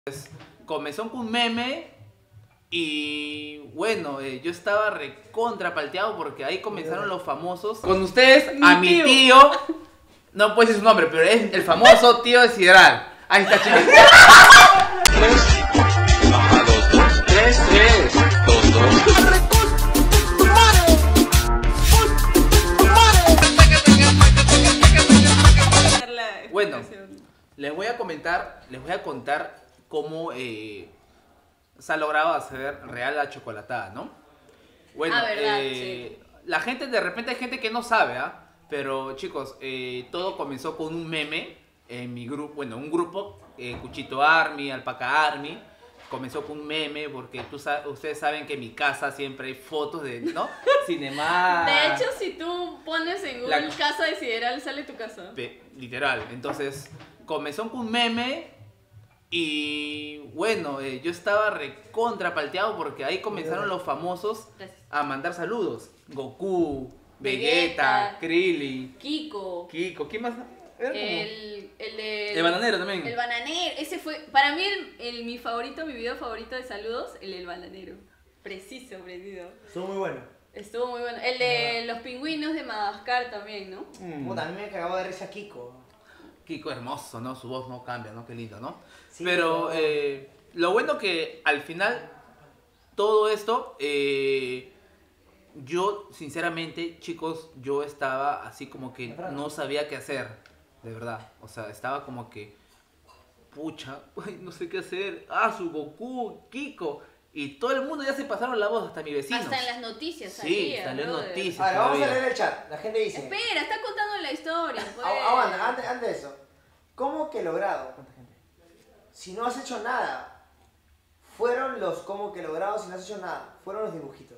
Comenzó con un meme y bueno, yo estaba recontra palteado porque ahí comenzaron los famosos. Con ustedes, a mi tío, no puede decir su nombre, pero es el famoso tío de Sideral. Ahí está, chicos. 2, 2, 3, 3, 2, 2. Bueno, les voy a contar cómo se ha logrado hacer real la chocolatada, ¿no? Bueno, verdad, sí. La gente, de repente hay gente que no sabe, ¿ah? Pero chicos, todo comenzó con un meme en mi grupo, bueno, un grupo, Cuchito Army, Alpaca Army. Comenzó con un meme porque ustedes saben que en mi casa siempre hay fotos de, ¿no? Cinema. De hecho, si tú pones en Google casa de Sideral, sale tu casa. Literal. Entonces, comenzó con un meme y bueno, yo estaba recontra palteado porque ahí comenzaron los famosos a mandar saludos. Goku, Vegeta, Krillin, Kiko, ¿quién más? El bananero también. El bananero, ese fue, para mí mi favorito, mi video favorito de saludos, el bananero. Preciso. Estuvo muy bueno. Estuvo muy bueno. El de los pingüinos de Madagascar también, ¿no? Puta, a mí me cagaba de risa Kiko. Kiko hermoso, ¿no? Su voz no cambia, ¿no? Qué lindo, ¿no? Sí, pero lo bueno que al final todo esto, yo sinceramente, chicos, yo estaba así como que no sabía qué hacer. De verdad, o sea, estaba como que, pucha, no sé qué hacer, su Goku, Kiko, y todo el mundo ya se pasaron la voz, hasta mi vecino. Hasta en las noticias sí, salía, salió en noticias. Ahora, vamos a todavía. leer el chat, la gente dice... Espera, está contando la historia, pues. Aguanta, antes de eso. ¿Cómo que logrado? Si no has hecho nada, fueron los cómo que logrados si no has hecho nada, fueron los dibujitos.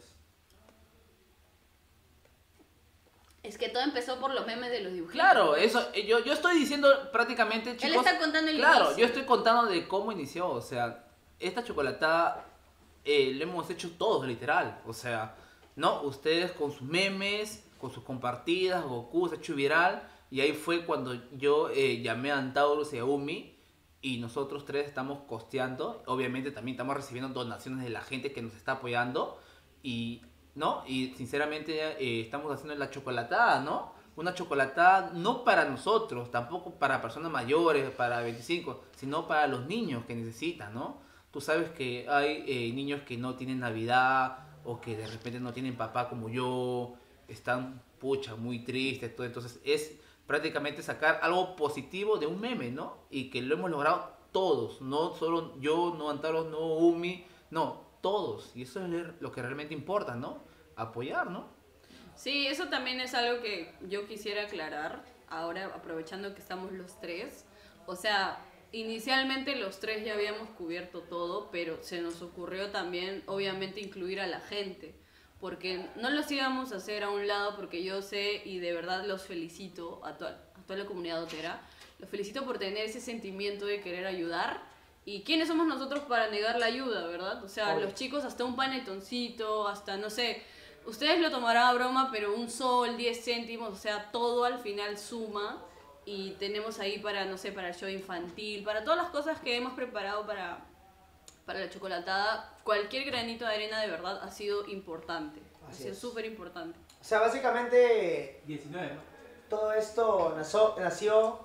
Es que todo empezó por los memes de los dibujitos. Claro, eso, yo estoy diciendo prácticamente, chicos... Él está contando el Claro, inicio. yo estoy contando de cómo inició, o sea, esta chocolatada lo hemos hecho todos, literal. O sea, ¿no? Ustedes con sus memes, con sus compartidas, Goku se ha hecho viral, y ahí fue cuando yo llamé a Antaurus y a Umi, y nosotros tres estamos costeando. Obviamente también estamos recibiendo donaciones de la gente que nos está apoyando, y... ¿no? Y sinceramente estamos haciendo la chocolatada, ¿no? Una chocolatada no para nosotros, tampoco para personas mayores, para 25, sino para los niños que necesitan, ¿no? Tú sabes que hay niños que no tienen Navidad o que de repente no tienen papá como yo, están, pucha, muy tristes, todo. Entonces es prácticamente sacar algo positivo de un meme, ¿no? Y que lo hemos logrado todos, no solo yo, no Antaro, no Umi, no, todos. Y eso es lo que realmente importa, ¿no? Apoyar, ¿no? Sí, eso también es algo que yo quisiera aclarar, ahora aprovechando que estamos los tres. O sea, inicialmente los tres ya habíamos cubierto todo, pero se nos ocurrió también, obviamente, incluir a la gente. Porque no los íbamos a hacer a un lado, porque yo sé y de verdad los felicito a toda la comunidad dotera. Los felicito por tener ese sentimiento de querer ayudar. ¿Y quiénes somos nosotros para negar la ayuda, verdad? O sea, los chicos hasta un panetoncito, hasta, no sé, ustedes lo tomarán a broma, pero un sol, 10 céntimos, o sea, todo al final suma. Y tenemos ahí para, no sé, para el show infantil, para todas las cosas que hemos preparado para la chocolatada. Cualquier granito de arena de verdad ha sido importante. Ha sido súper importante. O sea, básicamente 19, ¿no? todo esto nació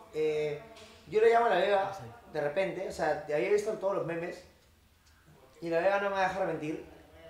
yo le llamo a la Vega de repente, o sea, había visto todos los memes y la Vega no me va a dejar mentir.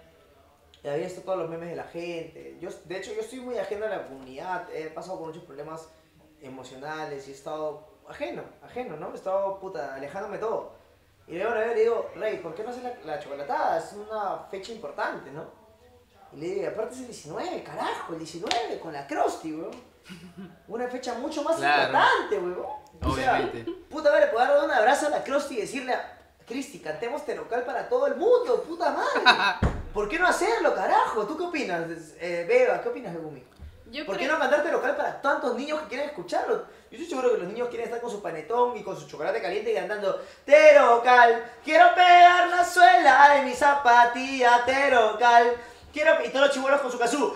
Había visto todos los memes de la gente. De hecho, yo estoy muy ajeno a la comunidad, he pasado por muchos problemas emocionales y he estado ajeno, ¿no? He estado, alejándome de todo. Y luego le digo, Rey, ¿por qué no haces la chocolatada? Es una fecha importante, ¿no? Y le digo, aparte es el 19, carajo, el 19 con la Krusty, weón. Una fecha mucho más importante, weón. Obviamente. O sea, le poder dar un abrazo a la Krusty y decirle a Cristi, cantemos este local para todo el mundo, puta madre. ¿Por qué no hacerlo, carajo? ¿Tú qué opinas, Beba? ¿Qué opinas de Gumi? ¿Por qué no cantarte local para tantos niños que quieren escucharlo? Yo estoy seguro que los niños quieren estar con su panetón y con su chocolate caliente y cantando Terocal, quiero pegar la suela de mi zapatilla, Terocal, quiero... Y todos los chibolos con su kazoo.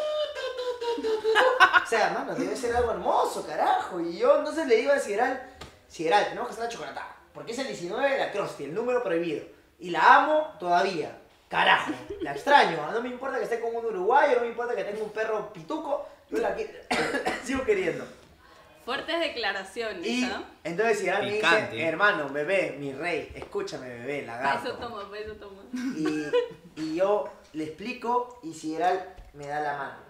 O sea, mano, debe ser algo hermoso, carajo. Y yo entonces le digo a Sideral, tenemos que hacer la chocolatada. porque es el 19 de la Krusty, el número prohibido. Y la amo todavía. Carajo, la extraño. No me importa que esté con un uruguayo, no me importa que tenga un perro pituco, yo la sigo queriendo. Fuertes declaraciones, Y ¿ah? entonces Sideral me Picante. dice, hermano, bebé, mi rey, escúchame, bebé, Pa' lagarto. eso toma, pa' eso toma. Y yo le explico y Sideral me da la mano.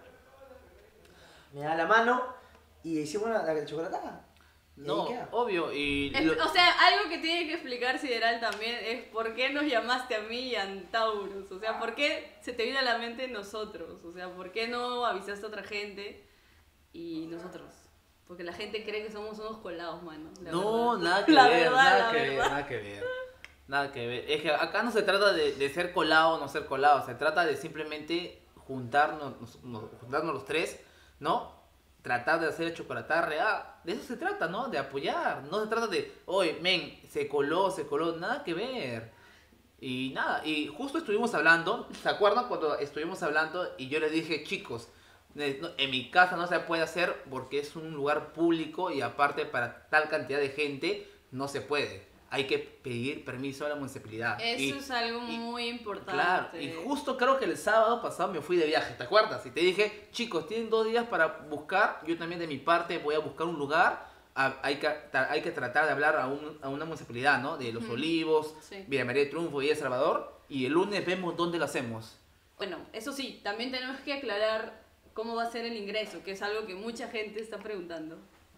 Me da la mano y hicimos la chocolatada. Y ahí No, queda. obvio. Y O sea, algo que tiene que explicar Sideral también es por qué nos llamaste a mí y a Antaurus. O sea, por qué se te vino a la mente nosotros. O sea, por qué no avisaste a otra gente y nosotros. Porque la gente cree que somos unos colados, mano. la no, verdad. nada que La ver, verdad, nada la que ver, verdad. nada que ver. Nada que ver. Es que acá no se trata de ser colado o no ser colado. Se trata de simplemente juntarnos los tres, ¿no? Tratar de hacer chocolatada real. De eso se trata, ¿no? De apoyar. No se trata de, oye, men, se coló. Nada que ver. Y nada, y justo estuvimos hablando, ¿se acuerdan cuando estuvimos hablando y yo les dije, chicos, en mi casa no se puede hacer porque es un lugar público y aparte para tal cantidad de gente no se puede. Hay que pedir permiso a la municipalidad. Eso Y- es algo y- muy importante. Claro, y justo creo que el sábado pasado me fui de viaje, ¿te acuerdas? Y te dije, chicos, tienen 2 días para buscar, yo también de mi parte voy a buscar un lugar, hay que tratar de hablar a una municipalidad, ¿no? De Los Ujú. Olivos, Sí. Villa María de Triunfo y El Salvador, y el lunes vemos dónde lo hacemos. Bueno, eso sí, también tenemos que aclarar cómo va a ser el ingreso, que es algo que mucha gente está preguntando.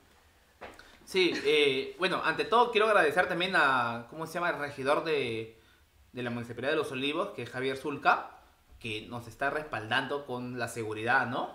Sí, bueno, ante todo quiero agradecer también a, ¿cómo se llama? El regidor de la Municipalidad de Los Olivos, que es Javier Zulca, que nos está respaldando con la seguridad, ¿no?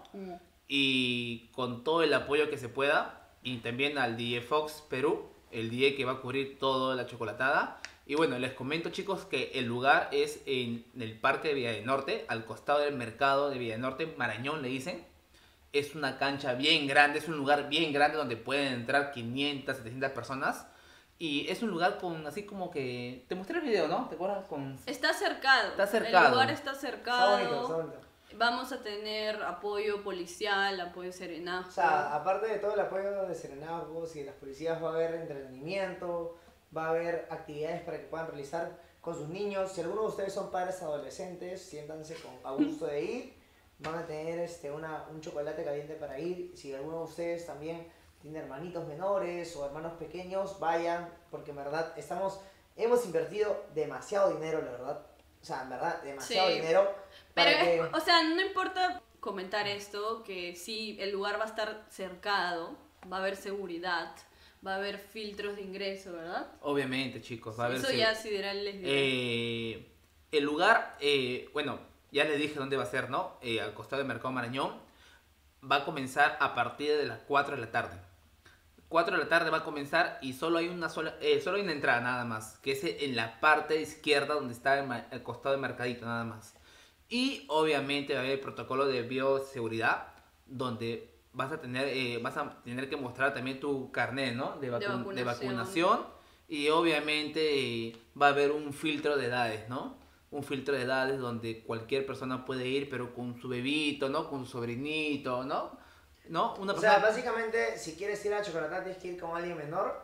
Y con todo el apoyo que se pueda, y también al DJ Fox Perú, el DJ que va a cubrir toda la chocolatada. Y bueno, les comento, chicos, que el lugar es en el Parque de Villa del Norte, al costado del mercado de Villa del Norte, Marañón le dicen. Es una cancha bien grande, es un lugar bien grande donde pueden entrar 500, 700 personas. Y es un lugar con, así como que... Te mostré el video, ¿no? ¿Te acuerdas? Con... Está cercado. Está cercado. El lugar está Está cercado. bonito, está bonito. Vamos a tener apoyo policial, apoyo serenazo. O sea, aparte de todo el apoyo de serenazgos y de las policías, va a haber entretenimiento, va a haber actividades para que puedan realizar con sus niños. Si alguno de ustedes son padres adolescentes, siéntanse a gusto de ir. Van a tener un chocolate caliente para ir. Si alguno de ustedes también tiene hermanitos menores o hermanos pequeños, vayan, porque en verdad hemos invertido demasiado dinero, la verdad. O sea, en verdad, demasiado Sí. dinero. Pero, Para que... o sea, no importa comentar esto, que sí, el lugar va a estar cercado, va a haber seguridad, va a haber filtros de ingreso, ¿verdad? Obviamente, chicos, va a haber... Eso ya Sideral les dirá. El lugar, bueno, ya les dije dónde va a ser, ¿no? Al costado del Mercado Marañón. Va a comenzar a partir de las 4 de la tarde. 4 de la tarde va a comenzar y solo hay solo hay una entrada nada más, que es en la parte izquierda donde está el costado del mercadito nada más. Y obviamente va a haber el protocolo de bioseguridad, donde vas a tener que mostrar también tu carnet, ¿no? De vacunación. vacunación. Y obviamente va a haber un filtro de edades, ¿no? Un filtro de edades donde cualquier persona puede ir, pero con su bebito, ¿no? Con su sobrinito, ¿no? ¿No? Una O sea, persona... básicamente, si quieres ir a chocolatada, tienes que ir con alguien menor.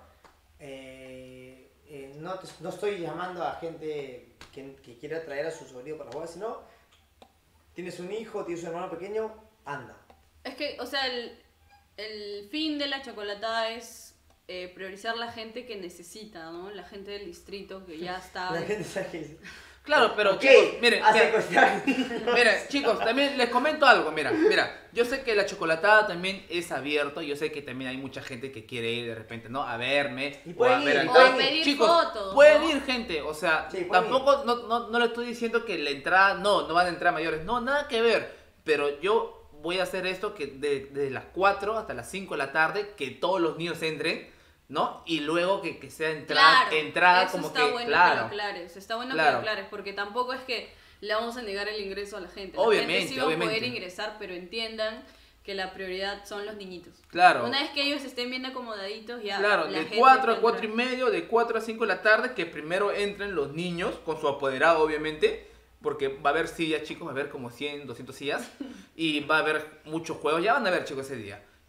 No estoy llamando a gente que quiera traer a su sobrino para jugar, sino tienes un hijo, tienes un hermano pequeño, anda. Es que, o sea, el fin de la chocolatada es priorizar la gente que necesita, ¿no? La gente del distrito que ya está... La gente sabe que... Claro, pero Ok, chicos, miren, a mira, secuestrar. mira, chicos, también les comento algo, mira, yo sé que la chocolatada también es abierto, yo sé que también hay mucha gente que quiere ir de repente, ¿no? A verme, Y o pueden a ver ir, al y O pueden a ir. pedir chicos, fotos, pueden ¿no? ir gente, o sea, Sí, pueden tampoco, no le estoy diciendo que la entrada, no van a entrar mayores, no, nada que ver, pero yo voy a hacer esto que desde las 4 hasta las 5 de la tarde, que todos los niños entren, ¿no? Y luego que sea entrada eso como está que, bueno claro. que lo aclares, está bueno que Claro. lo aclares, porque tampoco es que le vamos a negar el ingreso a la gente. La Obviamente, gente sí va a poder obviamente. ingresar, pero entiendan que la prioridad son los niñitos. Claro. Una vez que ellos estén bien acomodaditos, ya Claro, la de gente 4 a puede 4 y entrar. medio, de 4 a 5 de la tarde, que primero entren los niños con su apoderado, obviamente, porque va a haber sillas, chicos, va a haber como 100, 200 sillas, y va a haber muchos juegos, ya van a ver, chicos, ese día.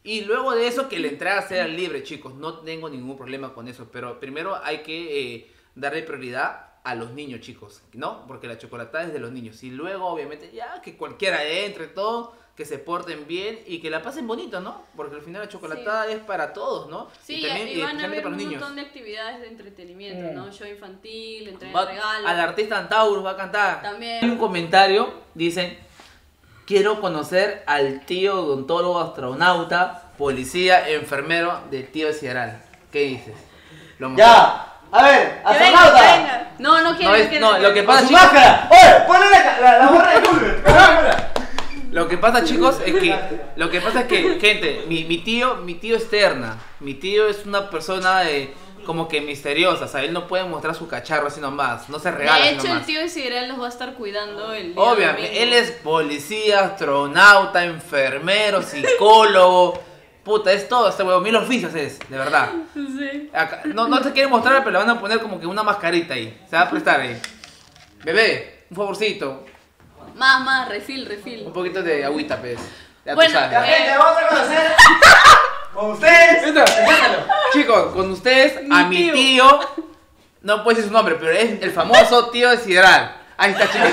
Y luego de eso, que la entrada sea libre, chicos. No tengo ningún problema con eso. Pero primero hay que darle prioridad a los niños, chicos, ¿no? Porque la chocolatada es de los niños. Y luego, obviamente, ya que cualquiera entre, todo, que se porten bien y que la pasen bonito, ¿no? Porque al final la chocolatada es para todos, ¿no? Sí, y también y van a especialmente haber para un los niños. montón de actividades de entretenimiento, ¿no? Show infantil, entrega de regalos. Al artista Antaurus va a cantar. También. En un comentario dicen: quiero conocer al tío odontólogo, astronauta, policía, enfermero del tío Sideral. ¿Qué dices? Ya. A ver, Que venga, que astronauta. venga. No quiero No, es- que no, lo que Con pasa, su chicos, máscara. Oye, ponle la gorra de Google. lo que pasa, chicos, es que, gente, mi tío es terna. Mi tío es una persona como que misteriosa, o sea, él no puede mostrar su cacharro así nomás, no se regala De así hecho, nomás. el tío de Sideral los va a estar cuidando el día Obviamente, domingo. él es policía, astronauta, enfermero, psicólogo. Puta, es todo, este huevo, 1000 oficios es, de verdad. Sí. Acá, no se quiere mostrar, pero le van a poner como que una mascarita ahí. Se va a prestar ahí. Bebé, un favorcito. Más, refil. Un poquito de agüita, pues. Ya tú Bueno, sabes. Ya, gente, vamos a conocer con ustedes. Inténtalo. Chicos, con ustedes, a mi Mi tío. No puede decir su nombre, pero es el famoso tío de Sideral. Ahí está, chicos.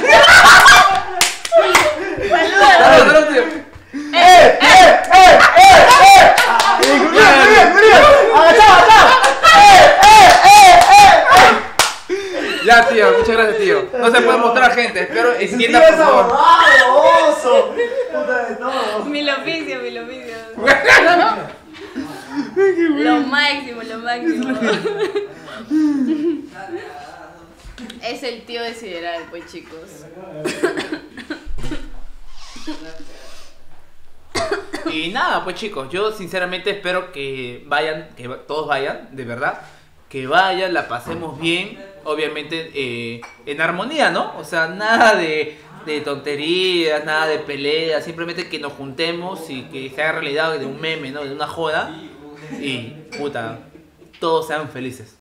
Saludos, tío. Ya, tío, muchas gracias, tío. No se puede mostrar, gente. Espero entienda, por favor. Oso. Puta de todo. Mil oficios. Lo máximo. Es el tío de Sideral, pues, chicos. Y nada, pues chicos, yo sinceramente espero que vayan, todos vayan, de verdad, que vayan, la pasemos bien, obviamente en armonía, ¿no? O sea, nada de tonterías, nada de peleas, simplemente que nos juntemos y que se haga realidad de un meme, ¿no? De una joda y, puta, todos sean felices.